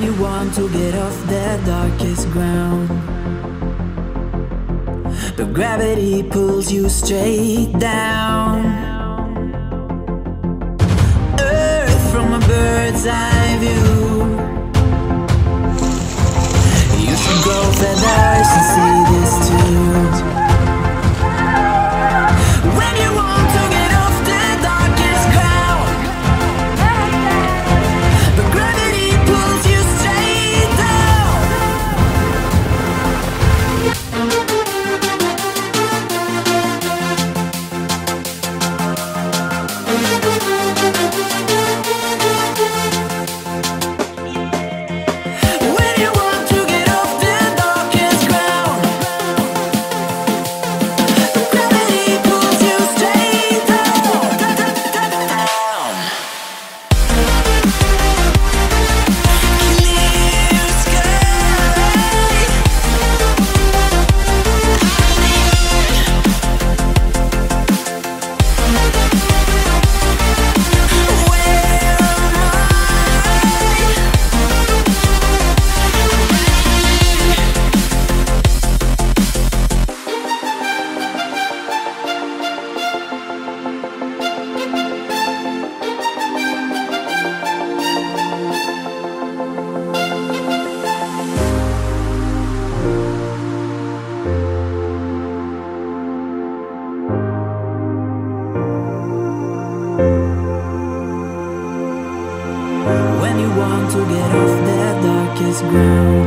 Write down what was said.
you want to get off the darkest ground, but gravity pulls you straight down. Earth from a bird's eye view. You should grow feathers and see this too. When you want to get off the darkest ground, but gravity pulls you straight down. When you want to get off the darkest ground, but gravity pulls you straight down. Clear sky. When you want to get off the darkest ground,